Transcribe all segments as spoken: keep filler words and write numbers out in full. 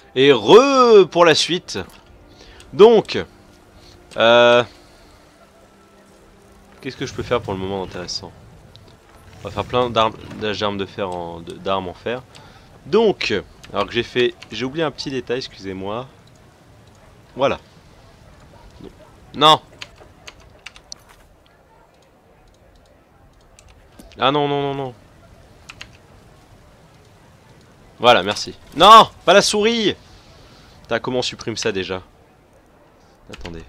Et re pour la suite. Donc, euh, qu'est-ce que je peux faire pour le moment intéressant? On va faire plein d'armes d'armes de fer en d'armes en fer. Donc, alors que j'ai fait, j'ai oublié un petit détail, excusez-moi. Voilà. Non. Ah non non non non. Voilà, merci. Non, pas la souris. Putain, comment on supprime ça déjà? Attendez.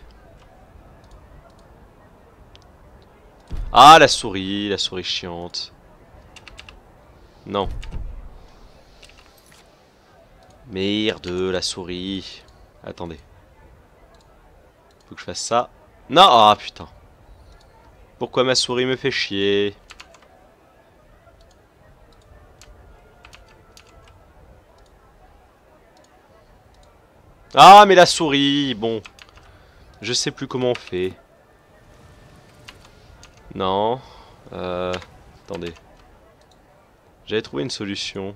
Ah, la souris, la souris chiante. Non. Merde, la souris. Attendez. Faut que je fasse ça. Non, ah putain. Pourquoi ma souris me fait chier? Ah, mais la souris, bon. Je sais plus comment on fait. Non. Euh... Attendez. J'avais trouvé une solution.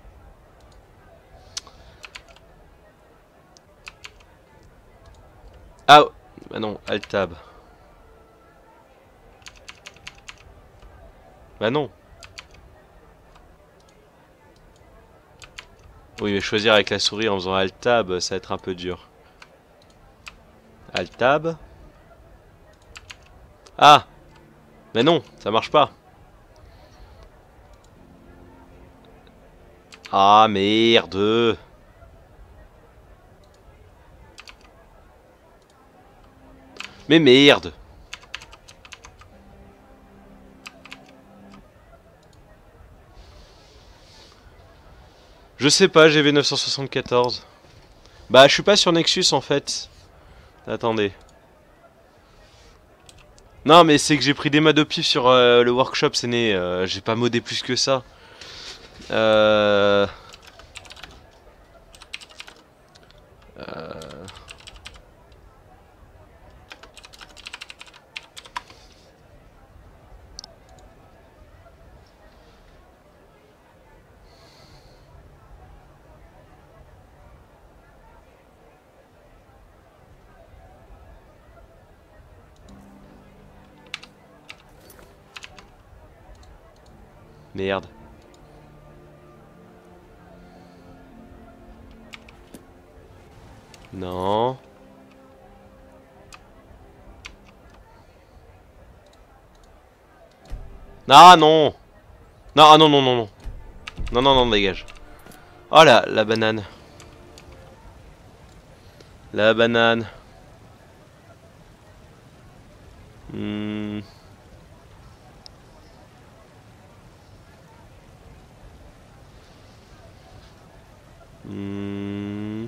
Ah, bah non, Alt-Tab. Bah non. Oui, mais choisir avec la souris en faisant Alt-Tab, ça va être un peu dur. Alt-Tab. Ah! Mais non, ça marche pas. Ah, merde. Mais merde. Je sais pas, G V neuf cent soixante-quatorze. Bah, je suis pas sur Nexus en fait. Attendez. Non, mais c'est que j'ai pris des mods au pif sur euh, le workshop, c'est né. Euh, j'ai pas modé plus que ça. Euh... Euh... Merde. Non. Ah non. Non, ah non, non, non, non. Non, non, non, dégage. Oh là, la banane. La banane. Hmm. Hmm.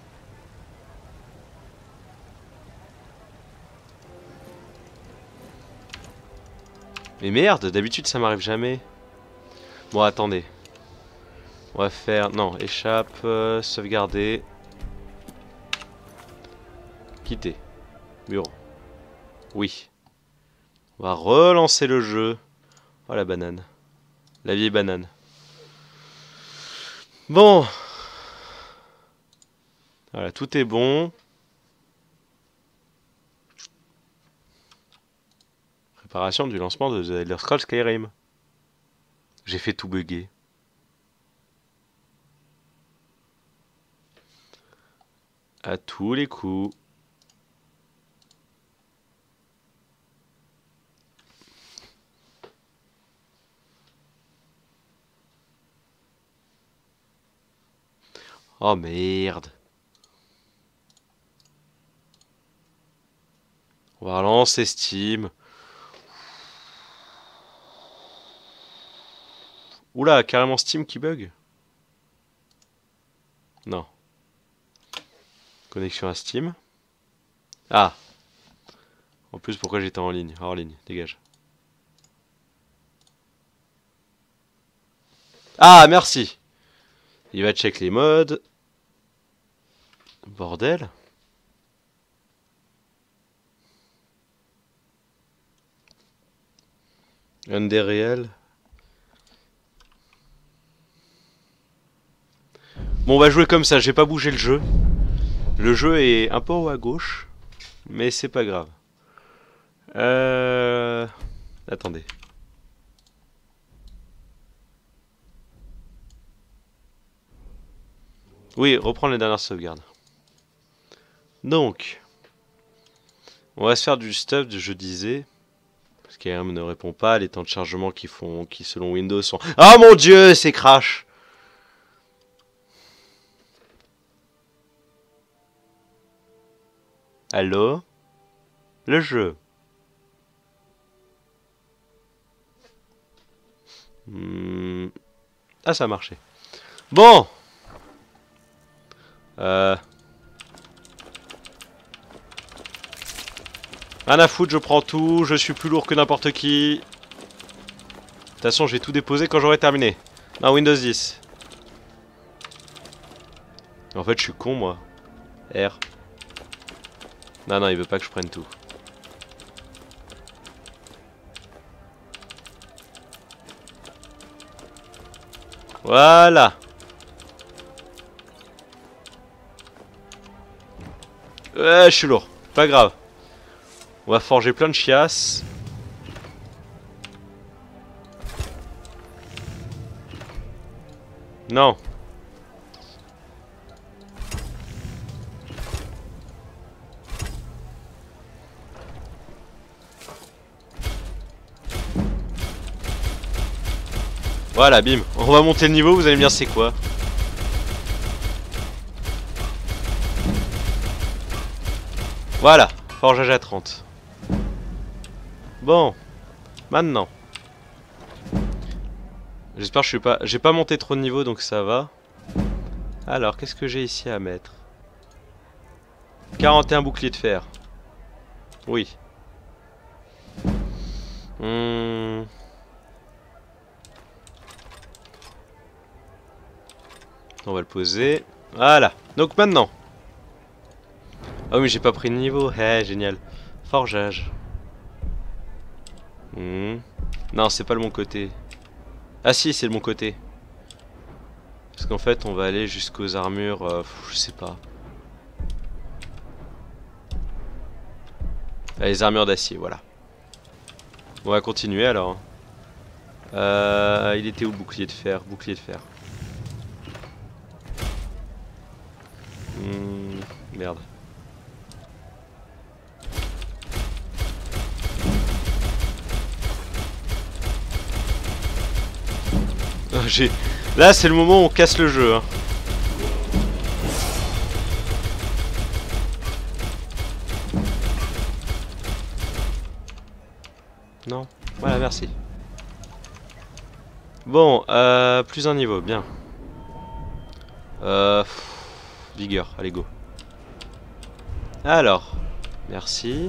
Mais merde, d'habitude ça m'arrive jamais. Bon, attendez. On va faire... Non, échappe, euh, sauvegarder. Quitter. Bureau. Oui. On va relancer le jeu. Oh la banane. La vieille banane. Bon. Voilà, tout est bon. Préparation du lancement de The Elder Scrolls Skyrim. J'ai fait tout bugger. À tous les coups. Oh merde. On va relancer Steam. Oula, carrément Steam qui bug? Non. Connexion à Steam. Ah. En plus, pourquoi j'étais en ligne? Hors ligne, dégage. Ah, merci. Il va check les modes. Bordel. Un des réels. Bon, on va jouer comme ça, j'ai pas bougé le jeu. Le jeu est un peu haut à gauche, mais c'est pas grave. Euh... Attendez. Oui, reprendre les dernières sauvegardes. Donc, on va se faire du stuff, je disais. Parce qu'A R M ne répond pas, les temps de chargement qui font, qui selon Windows sont... Ah mon dieu, c'est crash! Allô? Le jeu. Hmm. Ah, ça a marché. Bon! Euh... Rien à foutre, je prends tout, je suis plus lourd que n'importe qui. De toute façon, je vais tout déposer quand j'aurai terminé. Non, Windows dix. En fait, je suis con, moi. R. Non, non, il veut pas que je prenne tout. Voilà. Ouais, je suis lourd. Pas grave. On va forger plein de chiasses. Non. Voilà, bim. On va monter le niveau, vous allez me dire c'est quoi. Voilà, forgeage à trente. Bon, maintenant. J'espère que je suis pas... J'ai pas monté trop de niveau, donc ça va. Alors, qu'est-ce que j'ai ici à mettre? quarante et un boucliers de fer. Oui. Hmm... On va le poser. Voilà. Donc maintenant. Ah oui, mais j'ai pas pris de niveau. Eh, génial. Forgeage. Hmm. Non, c'est pas le bon côté. Ah si, c'est le bon côté. Parce qu'en fait, on va aller jusqu'aux armures... Euh, je sais pas. Ah, les armures d'acier, voilà. On va continuer alors. Euh, il était où le bouclier de fer? Bouclier de fer. Hmm, merde. J'ai... Là, c'est le moment où on casse le jeu. Hein. Non. Voilà, merci. Bon, euh, plus un niveau, bien. Euh, pff, vigueur, allez go. Alors, merci.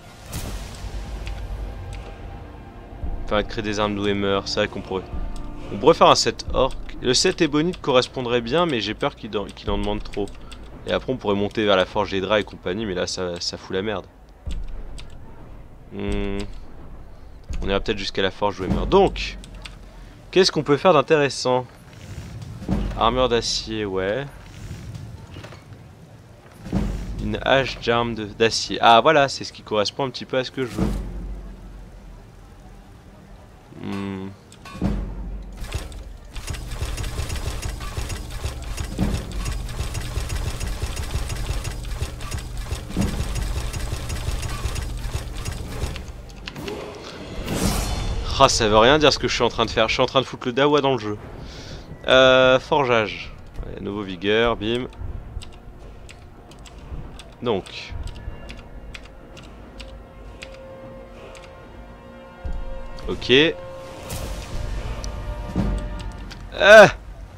Enfin, créer des armes Dwemer, c'est vrai qu'on pourrait... On pourrait faire un set orc. Le set ébonite correspondrait bien, mais j'ai peur qu'il qu'il en demande trop. Et après, on pourrait monter vers la forge des draps et compagnie, mais là, ça, ça fout la merde. Hmm. On ira peut-être jusqu'à la forge Dwemer. Donc, qu'est-ce qu'on peut faire d'intéressant? Armure d'acier, ouais. Une hache d'arme d'acier. Ah, voilà, c'est ce qui correspond un petit peu à ce que je veux. Hmm. Ah, ça veut rien dire ce que je suis en train de faire. Je suis en train de foutre le dawa dans le jeu. Euh, forgeage. Ouais, nouveau vigueur, bim. Donc. Ok. Ah,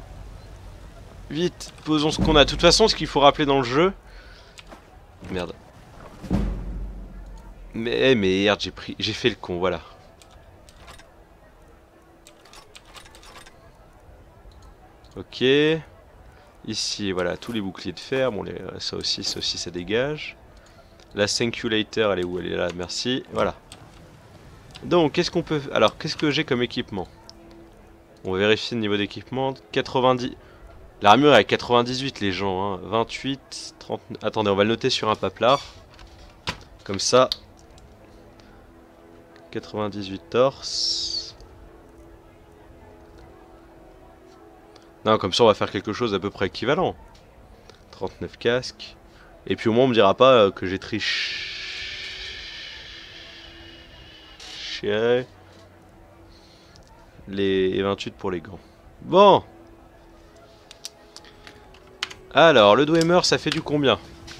vite, posons ce qu'on a. De toute façon, ce qu'il faut rappeler dans le jeu... Merde. Mais merde, j'ai pris... J'ai fait le con, voilà. Ok. Ici, voilà, tous les boucliers de fer. Bon, les, ça aussi, ça aussi, ça dégage. La Singulator, elle est où? Elle est là, merci. Voilà. Donc, qu'est-ce qu'on peut... Alors, qu'est-ce que j'ai comme équipement? On va vérifier le niveau d'équipement. quatre-vingt-dix... L'armure est à quatre-vingt-dix-huit les gens, hein. vingt-huit, trente... Attendez, on va le noter sur un paplard. Comme ça. quatre-vingt-dix-huit torse. Non, comme ça on va faire quelque chose d'à peu près équivalent. trente-neuf casques. Et puis au moins on me dira pas que j'ai triché. Les vingt-huit pour les gants. Bon. Alors, le Dwemer, ça fait du combien?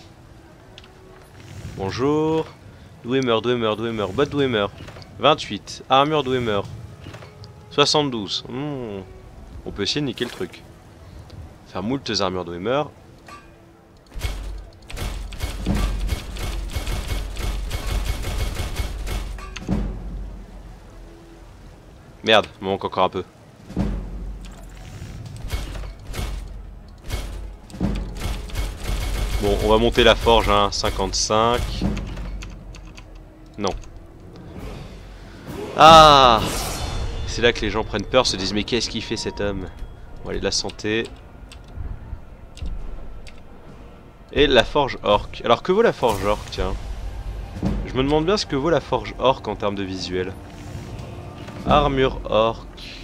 Bonjour. Dwemer, Dwemer, Dwemer, bot Dwemer. vingt-huit. Armure Dwemer. soixante-douze. Mmh. On peut essayer de niquer le truc. Faire moult armures Dwemer. Merde, il me manque encore un peu. Bon, on va monter la forge, hein, cinquante-cinq. Non. Ah! C'est là que les gens prennent peur, se disent mais qu'est-ce qu'il fait cet homme? Bon, allez, de la santé. Et la forge orc. Alors que vaut la forge orc, tiens? Je me demande bien ce que vaut la forge orc en termes de visuel. Armure orc.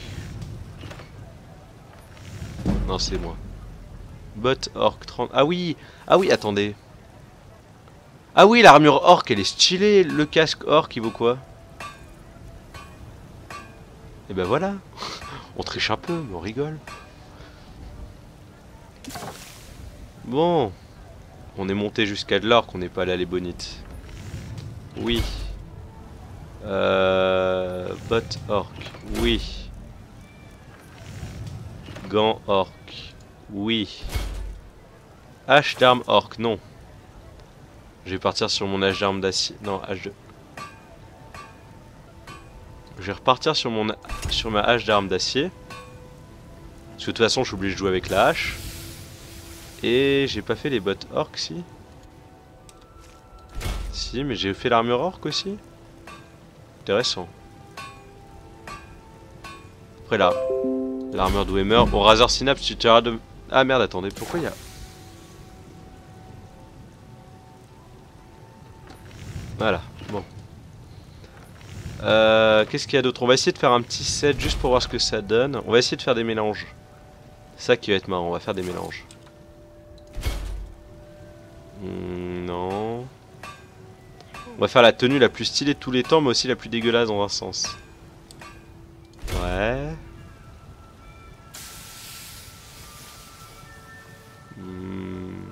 Non, c'est moi. Bot orc trente. Ah oui! Ah oui, attendez. Ah oui, l'armure orc, elle est stylée. Le casque orc, il vaut quoi? Et ben voilà. On triche un peu, mais on rigole. Bon. On est monté jusqu'à de l'orc, on n'est pas allé à l'ébonite. Oui. Euh... Bot orc. Oui. Gant orc. Oui. Hache d'arme orc, non. Je vais partir sur mon hache d'arme d'acier. Non, hache de... Je vais repartir sur mon sur ma hache d'arme d'acier. Parce que de toute façon, je suis obligé de jouer avec la hache. Et j'ai pas fait les bottes orc, si. Si, mais j'ai fait l'armure orc aussi. Intéressant. Après là, l'armure Dwemer. Bon, Razor Synapse, tu t'auras de... Ah merde, attendez, pourquoi il y a... Voilà, bon. Euh, Qu'est-ce qu'il y a d'autre? On va essayer de faire un petit set juste pour voir ce que ça donne. On va essayer de faire des mélanges. C'est ça qui va être marrant, on va faire des mélanges. Hmm, non. On va faire la tenue la plus stylée de tous les temps, mais aussi la plus dégueulasse dans un sens. Ouais. Hmm.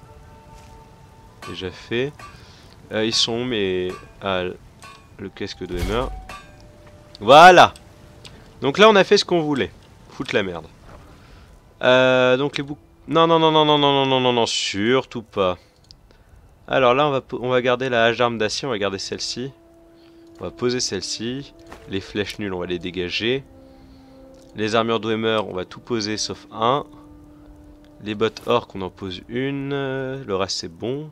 Déjà fait. Euh, ils sont mais ah, le casque de Dwemer. Voilà. Donc là on a fait ce qu'on voulait. Foutre la merde. Euh, donc les boucles. Non non non non non non non non non non surtout pas. Alors là on va on va garder la hache d'arme d'acier, on va garder celle-ci. On va poser celle-ci. Les flèches nulles on va les dégager. Les armures Dwemer on va tout poser sauf un. Les bottes orc on en pose une. Le reste c'est bon.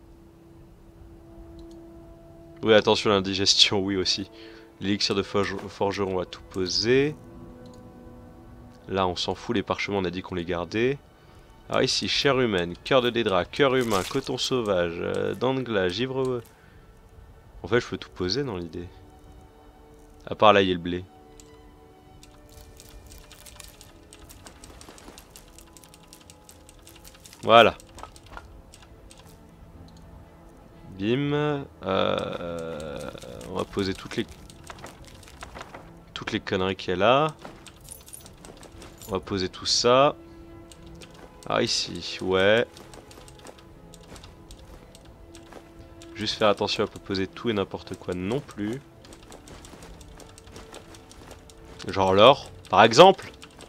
Oui, attention à l'indigestion, oui aussi. L'élixir de forge forgeron, on va tout poser. Là, on s'en fout, les parchemins, on a dit qu'on les gardait. Alors ici, chair humaine, cœur de dédra, cœur humain, coton sauvage, euh, dents de glace, givre... En fait, je peux tout poser dans l'idée. À part là, il y a le blé. Voilà. Bim. Euh, on va poser toutes les toutes les conneries qu'il y a là. On va poser tout ça. Ah ici, ouais. Juste faire attention à pas poser tout et n'importe quoi non plus. Genre l'or, par exemple.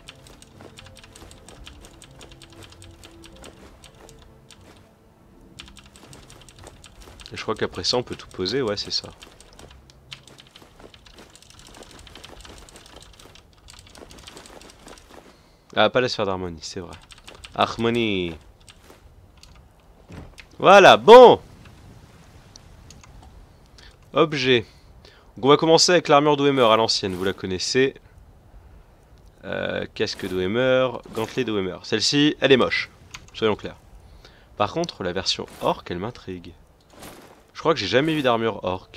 Et je crois qu'après ça on peut tout poser, ouais c'est ça. Ah pas la sphère d'harmonie, c'est vrai. Harmonie. Voilà, bon. Objet. Donc on va commencer avec l'armure Dwemer à l'ancienne, vous la connaissez. Euh, casque d'Oemer, gantelet d'Oemer. Celle-ci, elle est moche, soyons clairs. Par contre, la version orc, elle m'intrigue. Je crois que j'ai jamais vu d'armure orc.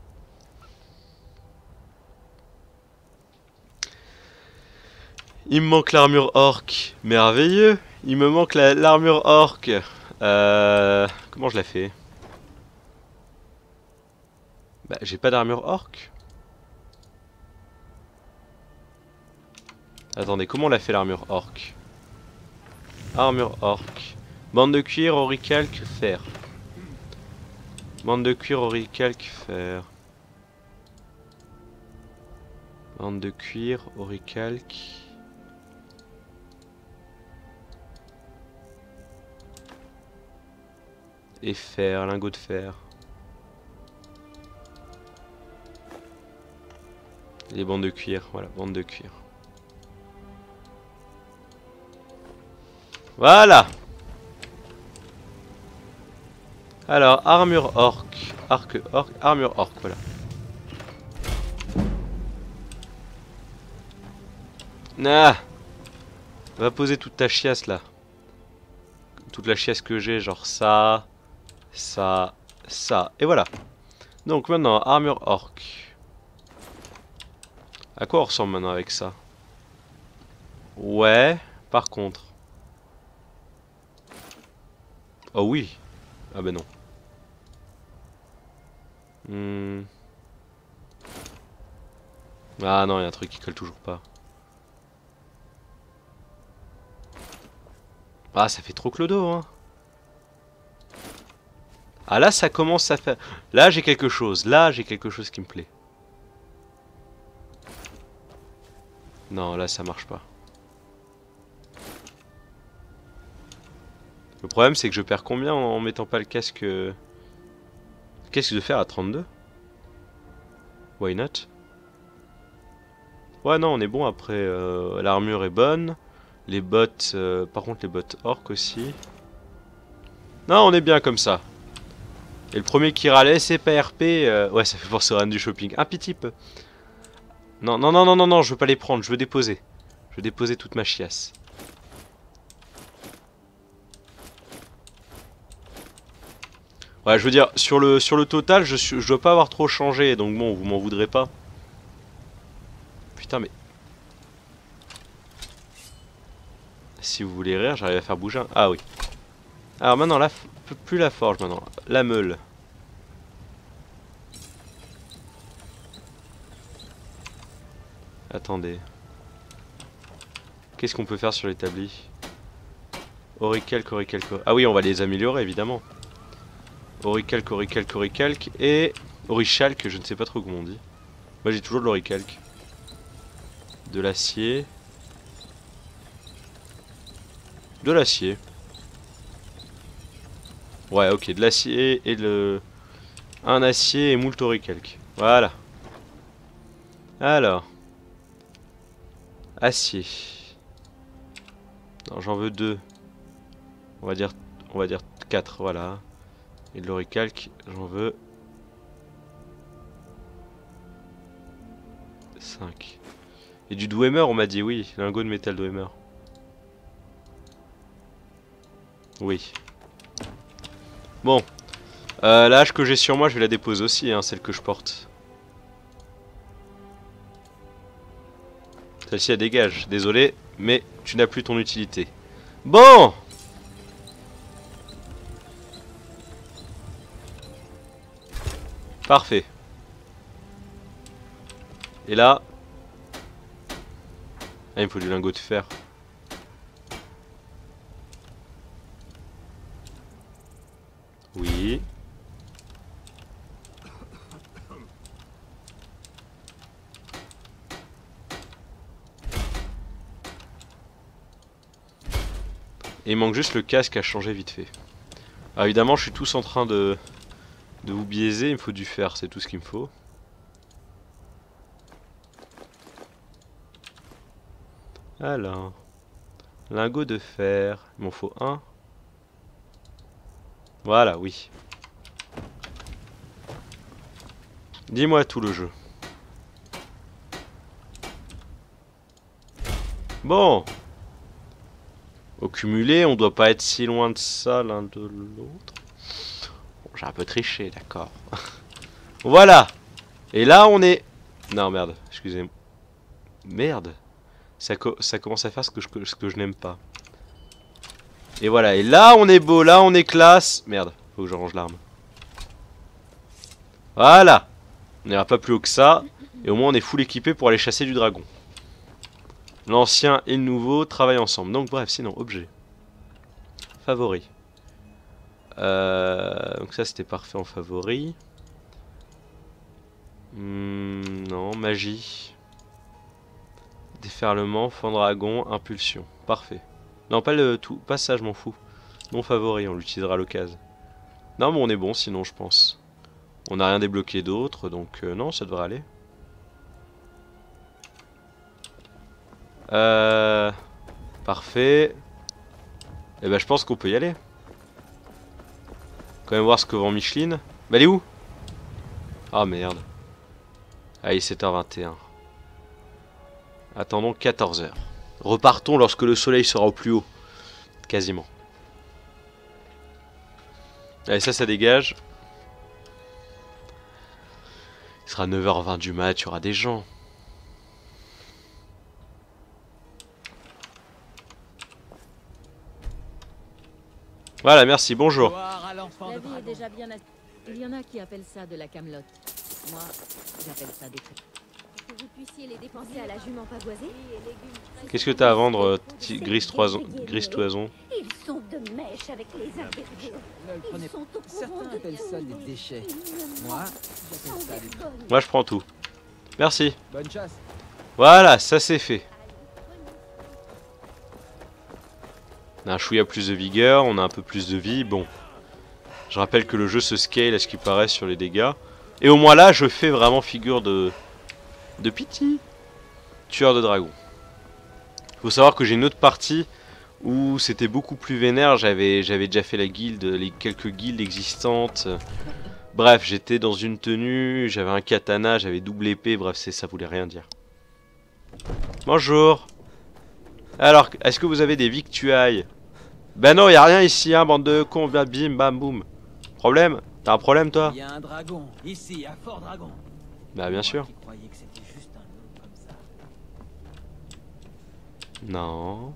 Il me manque l'armure orc. Merveilleux. Il me manque l'armure orc. Euh, comment je la fais? Bah, j'ai pas d'armure orc. Attendez, comment on l'a fait l'armure orc? Armure orc. Bande de cuir, auricalque, fer. Bande de cuir, auricalque, fer. Bande de cuir, auricalque. Et fer, lingot de fer. Les bandes de cuir, voilà, bandes de cuir. Voilà. Alors, armure orc. Arc orc, armure orc, voilà. Ah, va poser toute ta chiasse là. Toute la chiasse que j'ai, genre ça, ça, ça. Et voilà. Donc maintenant, armure orc. À quoi on ressemble maintenant avec ça? Ouais, par contre. Oh oui. Ah ben non. Hmm. Ah non, il y a un truc qui colle toujours pas. Ah, ça fait trop clodo, hein. Ah là, ça commence à faire... Là, j'ai quelque chose. Là, j'ai quelque chose qui me plaît. Non, là, ça marche pas. Le problème, c'est que je perds combien en mettant pas le casque... Qu'est-ce que de faire à trente-deux? Why not? Ouais, non, on est bon après. Euh, L'armure est bonne. Les bottes... Euh, par contre, les bottes orc aussi. Non, on est bien comme ça. Et le premier qui râlait, c'est pas R P. Euh, ouais, ça fait force rien du shopping. Un petit peu. Non, non, non, non, non, non, je veux pas les prendre. Je veux déposer. Je veux déposer toute ma chiasse. Ouais, je veux dire, sur le, sur le total, je, suis, je dois pas avoir trop changé. Donc bon, vous m'en voudrez pas. Putain, mais... Si vous voulez rire, j'arrive à faire bouger un... Ah oui. Alors maintenant, la... plus la forge maintenant. La meule. Attendez. Qu'est-ce qu'on peut faire sur l'établi? Auricalque, auricalque... Ah oui, on va les améliorer, évidemment. Auricalque, auricalque, auricalque. Et... Aurichalque, je ne sais pas trop comment on dit. Moi, j'ai toujours de l'auricalque. De l'acier. De l'acier. Ouais, ok, de l'acier et le... Un acier et moult auricalque. Voilà. Alors. Acier. Non, j'en veux deux. On va dire... On va dire quatre, voilà. Et de l'auricalque, j'en veux... cinq. Et du Dwemer, on m'a dit oui. Lingot de métal Dwemer. Oui. Bon. Euh, la hache que j'ai sur moi, je vais la déposer aussi, hein, celle que je porte. Celle-ci, elle dégage. Désolé, mais tu n'as plus ton utilité. Bon! Parfait. Et là... Ah, il me faut du lingot de fer. Oui. Et il manque juste le casque à changer vite fait. Ah, évidemment, je suis tous en train de, de vous biaiser. Il me faut du fer, c'est tout ce qu'il me faut. Alors, lingot de fer. Il m'en faut un. Voilà, oui. Dis-moi tout le jeu. Bon. Au cumulé, on doit pas être si loin de ça l'un de l'autre. Bon, j'ai un peu triché, d'accord. Voilà. Et là, on est... Non, merde, excusez-moi. Merde. Ça, co ça commence à faire ce que je, ce que je n'aime pas. Et voilà, et là, on est beau, là, on est classe. Merde, faut que je range l'arme. Voilà. On n'ira pas plus haut que ça. Et au moins, on est full équipé pour aller chasser du dragon. L'ancien et le nouveau travaillent ensemble. Donc bref, sinon, objet. Favori. Euh, donc ça, c'était parfait en favori. Hmm, non, magie. Déferlement, fond dragon, impulsion. Parfait. Non, pas le tout. Pas ça, je m'en fous. Non favori, on l'utilisera à l'occasion. Non, mais on est bon sinon, je pense. On n'a rien débloqué d'autre, donc euh, non, ça devrait aller. Euh... Parfait. Et ben je pense qu'on peut y aller. Quand même voir ce que vend Micheline. Bah elle est où? Ah merde. Allez, sept heures vingt et un. Attendons quatorze heures. Repartons lorsque le soleil sera au plus haut. Quasiment. Allez, ça, ça dégage. Il sera neuf heures vingt du mat, il y aura des gens. Voilà, merci, bonjour. La vie est déjà bien... Il y en a qui appellent ça de la camelote. Moi, j'appelle ça des trucs. Que vous puissiez les dépenser à la jument pavoisée. Qu'est-ce que t'as à vendre, grise toison, grise toison? Ils sont de mèche avec les inférieurs. Ne le prenez pas. Certains appellent ça des déchets. Moi, j'appelle ça des... Moi, je prends tout. Merci. Bonne chasse. Voilà, ça c'est fait. On a un chouïa plus de vigueur, on a un peu plus de vie, bon. Je rappelle que le jeu se scale à ce qui paraît sur les dégâts. Et au moins là, je fais vraiment figure de... De pitié. Tueur de dragon. Faut savoir que j'ai une autre partie où c'était beaucoup plus vénère, j'avais j'avais déjà fait la guilde, les quelques guildes existantes. Bref, j'étais dans une tenue, j'avais un katana, j'avais double épée, bref, c'est ça voulait rien dire. Bonjour. Alors, est-ce que vous avez des victuailles? Ben non, y a rien ici, hein, bande de cons, bim, bim, bam, boum. Problème? T'as un problème, toi? Il y a un dragon, ici, à Fort Dragon. Bah bien sûr. Qui croyait que c'était juste un nom comme ça. Non.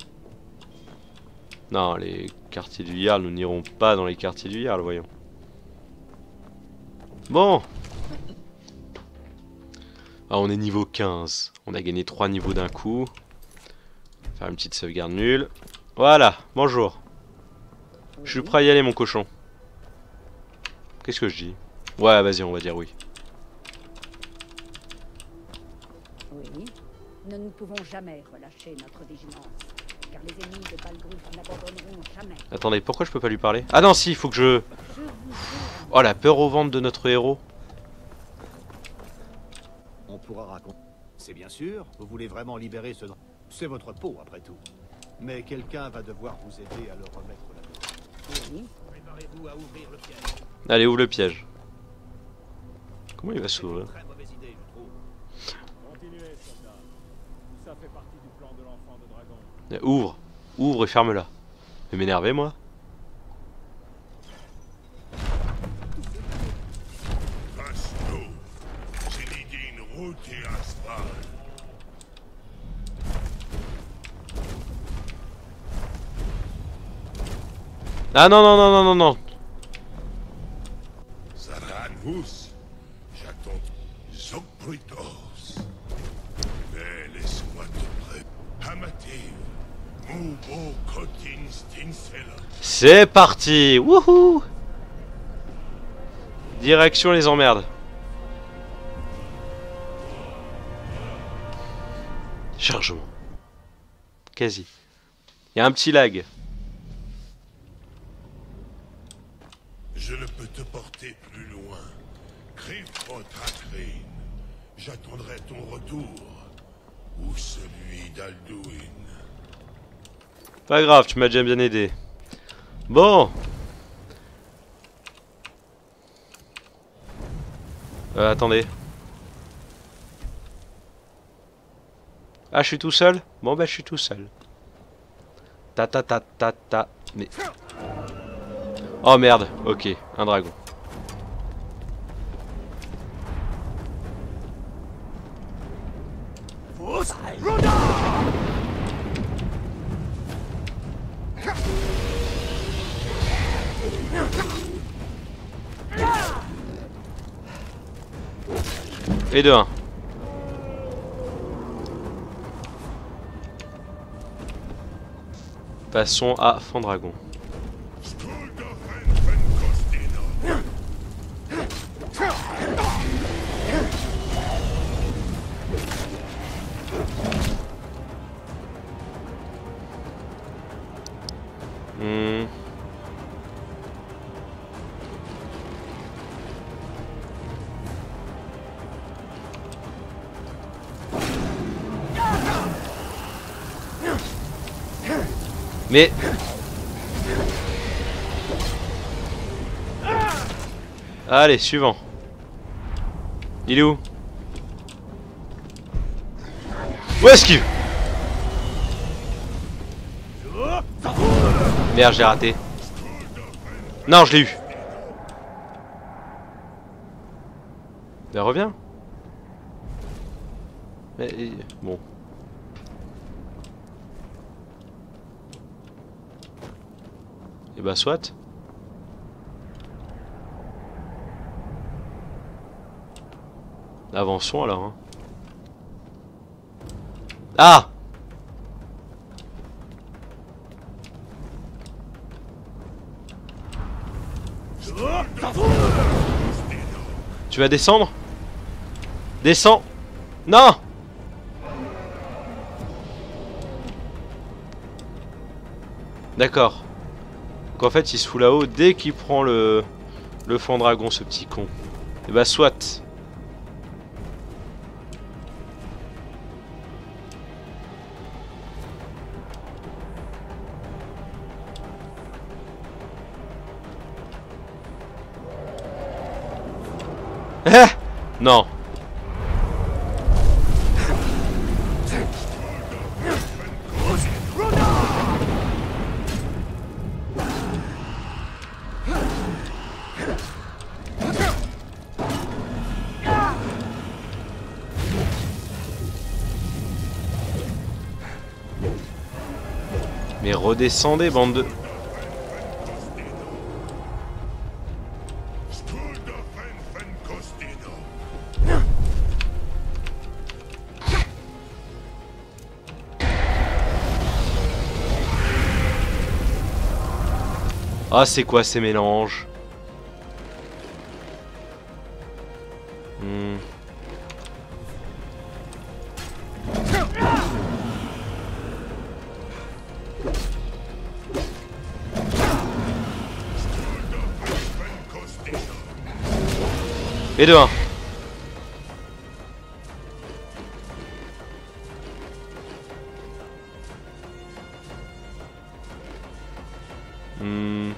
Non, les quartiers du Jarl, nous n'irons pas dans les quartiers du Jarl, voyons. Bon. Ah, on est niveau quinze. On a gagné trois niveaux d'un coup. Faire une petite sauvegarde nulle. Voilà, bonjour. Je suis prêt à y aller, mon cochon. Qu'est-ce que je dis? Ouais, vas-y, on va dire oui. Oui, nous ne pouvons jamais relâcher notre vigilance, car les ennemis de Balgruuf n'abandonneront jamais. Attendez, pourquoi je peux pas lui parler? Ah non, si, il faut que je... Oh, la peur au ventre de notre héros. On pourra raconter. C'est bien sûr, vous voulez vraiment libérer ce... C'est votre peau, après tout. Mais quelqu'un va devoir vous aider à le remettre là-dedans. Oui. Préparez-vous à ouvrir le piège. Allez, ouvre le piège. Comment il va s'ouvrir? Très mauvaise idée, je trouve. Continuez, soldat. Tout ça fait partie du plan de l'enfant de dragon. Ouvre, ouvre et ferme-la. Je vais m'énerver, moi. Ah non, non, non, non, non, non. Zaranhus, j'attends Zogbritos. Mais laisse-moi te prêter. Hamativ, Mubo Kotin Stinsela. C'est parti. Wouhou. Direction les emmerdes. Chargement. Quasi. Il y a un petit lag. Je ne peux te porter plus loin. Griffotrakrine. J'attendrai ton retour. Ou celui d'Alduin. Pas grave, tu m'as déjà bien aidé. Bon. Euh, attendez. Ah, je suis tout seul? Bon, bah, je suis tout seul. Ta ta ta ta ta. Mais. Oh merde, ok, un dragon. Et de un. Passons à Fandragon. Hmm. Mais... Allez, suivant. Il est où? Où est-ce qu'il... Merde, j'ai raté. Non, je l'ai eu. Ben reviens. Mais, bon. Et bah soit. Avançons alors. Hein. Ah! Tu vas descendre? Descends! Non! D'accord. Donc en fait il se fout là-haut dès qu'il prend le le Fandragon, ce petit con. Et bah soit. Eh! Non. Mais redescendez, bande de... Ah, c'est quoi ces mélanges? hmm. Et de un. Hmm.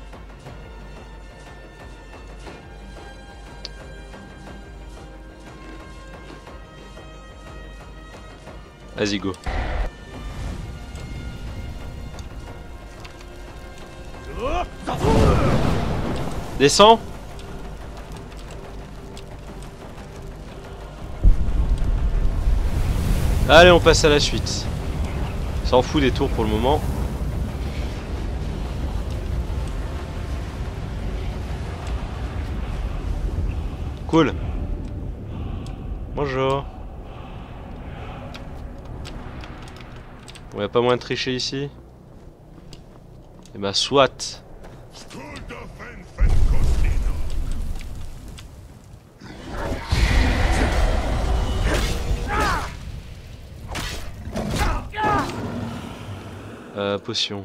Vas-y, go. Descends. Allez, on passe à la suite. S'en fout des tours pour le moment. Cool. Bonjour. On a pas moyen de tricher ici? Et bah soit. Euh, potion.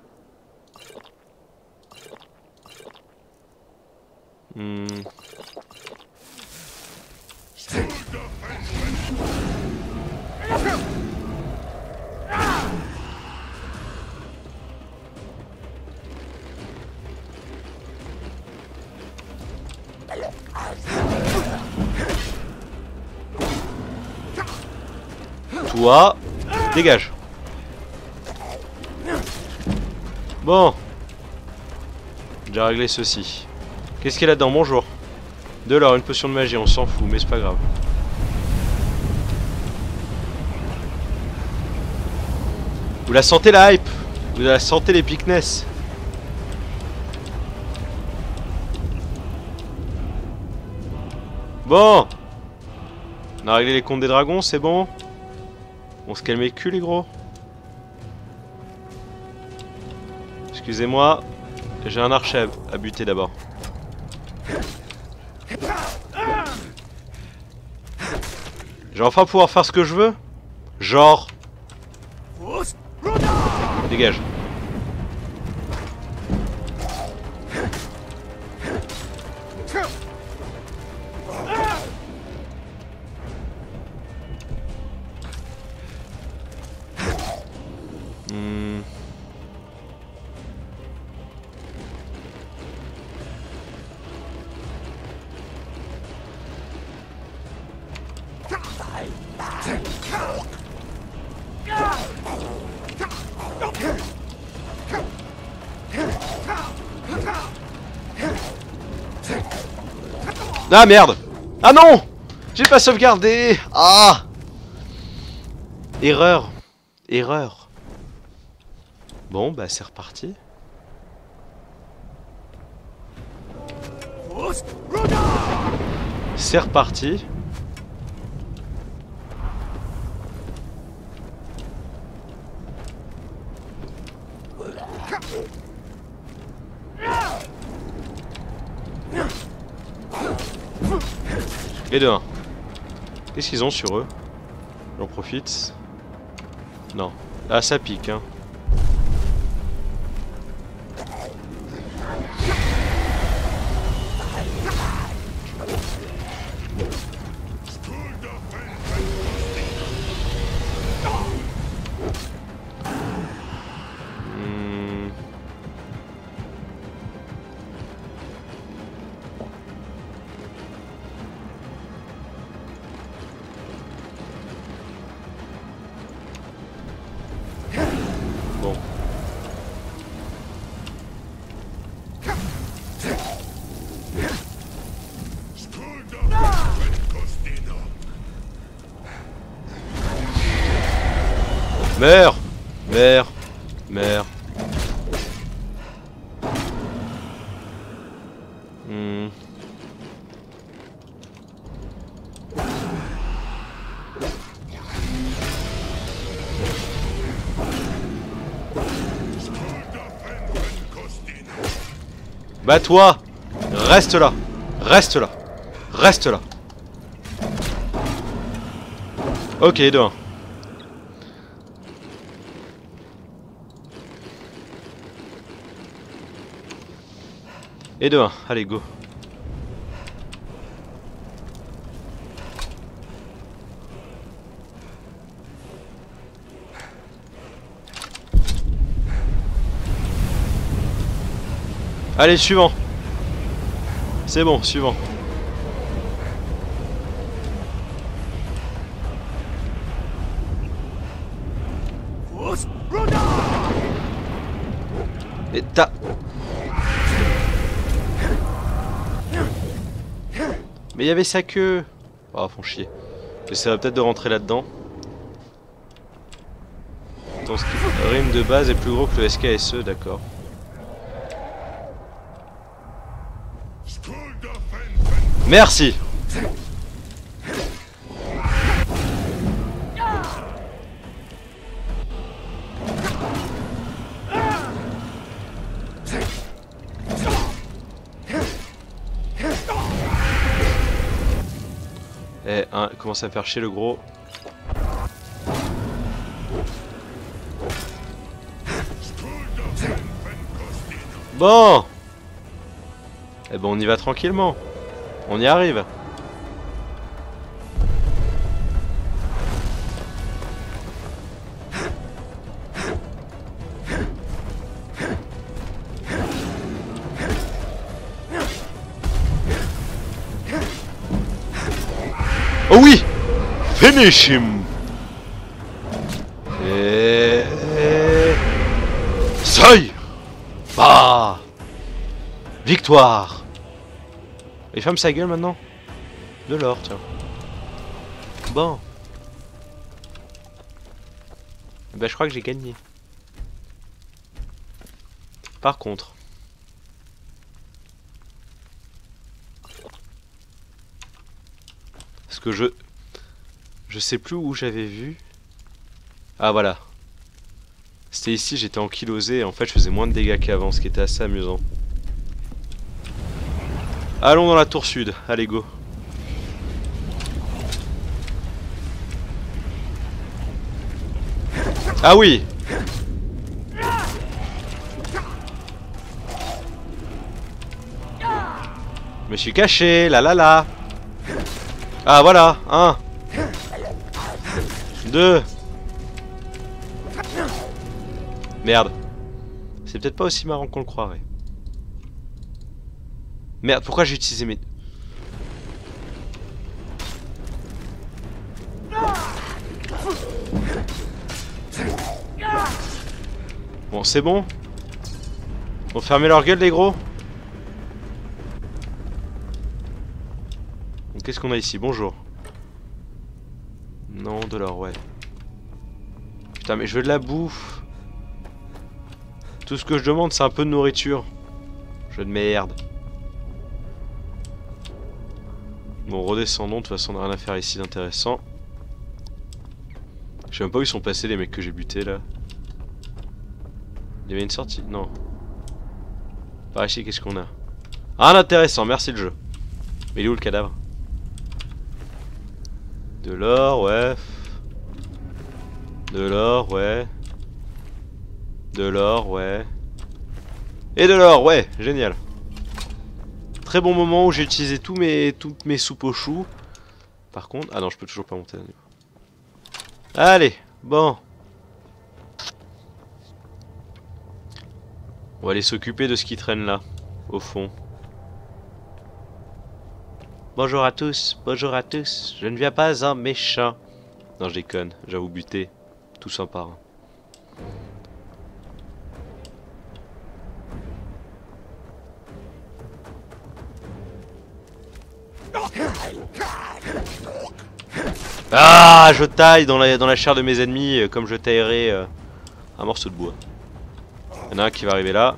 Hmm. Toi, dégage. Bon. J'ai réglé ceci. Qu'est-ce qu'il y a là-dedans? Bonjour. De l'or, une potion de magie, on s'en fout, mais c'est pas grave. Vous la sentez la hype? Vous la sentez l'épicness? Bon. On a réglé les comptes des dragons, c'est bon? On se calme les culs les gros? Excusez-moi, j'ai un archer à buter d'abord. Je vais enfin pouvoir faire ce que je veux? Genre... Dégage. Hmm. Ah merde! Ah non! J'ai pas sauvegardé! Ah! Erreur! Erreur! Bon bah c'est reparti. C'est reparti. Et de un. Qu'est-ce qu'ils ont sur eux? J'en profite. Non. Ah ça pique hein. Hmm. Bon. Meurs! Meurs! Meurs! Hmm. Bah toi! Reste là! Reste là! Reste là! Ok, deux un. Et deux un, allez go. Allez, suivant. C'est bon, suivant. Et t'as... Mais il y avait sa queue. Oh, font chier. J'essaierai peut-être de rentrer là-dedans. Ton rime de base est plus gros que le S K S E, d'accord. Merci. Eh, hein, commence à me faire chier le gros. Bon. Eh ben on y va tranquillement. On y arrive. Oh oui! Finish him! Victoire! Il ferme sa gueule maintenant. De l'or, tiens. Bon. Bah je crois que j'ai gagné. Par contre. Parce que je... Je sais plus où j'avais vu. Ah voilà. C'était ici, j'étais ankylosé et en fait je faisais moins de dégâts qu'avant, ce qui était assez amusant. Allons dans la tour sud, allez go. Ah oui. Je me suis caché, là là là. Ah voilà, un. Deux. Merde. C'est peut-être pas aussi marrant qu'on le croirait. Merde, pourquoi j'ai utilisé mes... Bon, c'est bon. Ils vont fermer leur gueule, les gros. Qu'est-ce qu'on a ici? Bonjour. Non, de l'or, ouais. Putain, mais je veux de la bouffe. Tout ce que je demande, c'est un peu de nourriture. Jeu de merde. Bon, redescendons. De toute façon, on n'a rien à faire ici d'intéressant. Je sais même pas où ils sont passés, les mecs que j'ai butés, là. Il y avait une sortie? Non. Par ici, qu'est-ce qu'on a? Ah, intéressant, merci le jeu. Mais il est où le cadavre? De l'or, ouais. De l'or, ouais. De l'or, ouais. Et de l'or, ouais, génial. Très bon moment où j'ai utilisé tous mes, toutes mes soupes aux choux. Par contre... Ah non, je peux toujours pas monter à niveau. Allez, bon. On va aller s'occuper de ce qui traîne là, au fond. Bonjour à tous, bonjour à tous. Je ne viens pas un méchant. Non, je déconne, j'avoue buter. Tout sympa. Hein. Ah, je taille dans la, dans la chair de mes ennemis euh, comme je taillerais euh, un morceau de bois. Il y en a un qui va arriver là.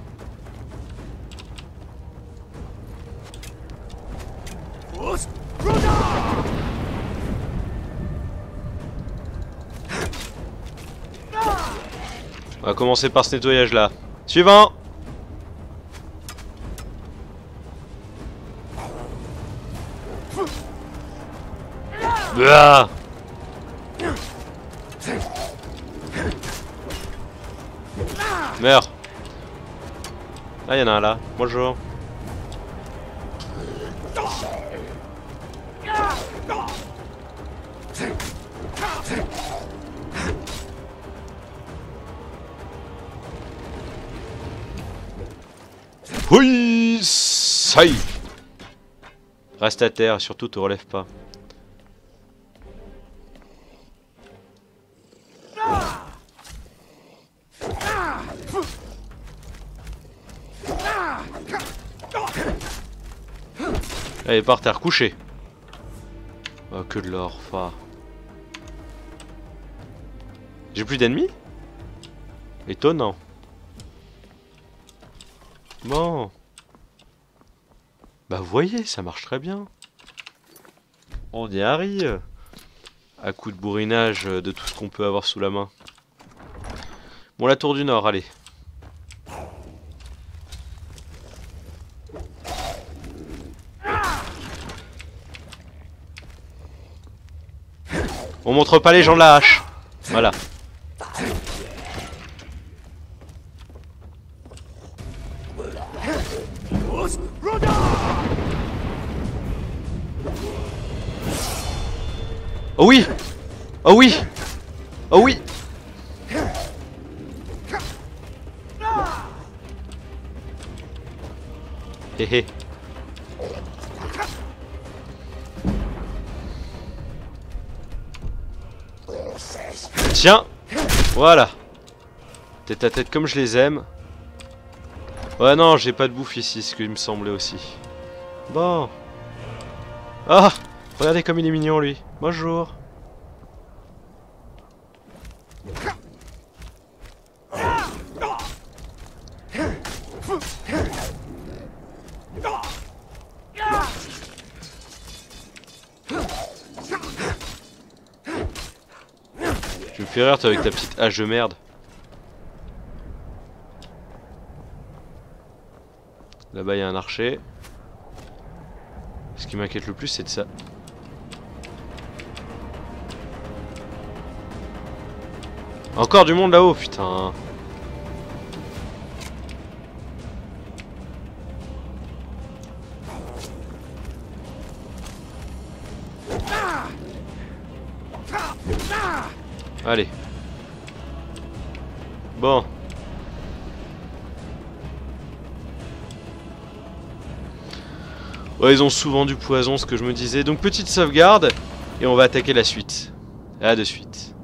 On va commencer par ce nettoyage là. Suivant. Ah. Meurs. Ah, il y en a un là. Bonjour. Oui, ça y est. Reste à terre, surtout te relève pas. Allez, par terre, couché. Oh, que de l'or, fa. J'ai plus d'ennemis? Étonnant. Bon. Bah, vous voyez, ça marche très bien. On y arrive. À coup de bourrinage de tout ce qu'on peut avoir sous la main. Bon, la tour du Nord, allez. On montre pas les gens de la hache. Voilà. Oh oui! Oh oui! Oh oui! Hé hé. Tiens! Voilà! Tête à tête comme je les aime. Ouais, non, j'ai pas de bouffe ici, ce qu'il me semblait aussi. Bon. Ah, regardez comme il est mignon, lui. Bonjour. Tu me fais rire, toi, avec ta petite hache de merde. Là-bas, il y a un archer. Ce qui m'inquiète le plus, c'est de ça. Encore du monde là-haut, putain. Allez. Bon. Ouais, ils ont souvent du poison, ce que je me disais. Donc petite sauvegarde, et on va attaquer la suite. À de suite.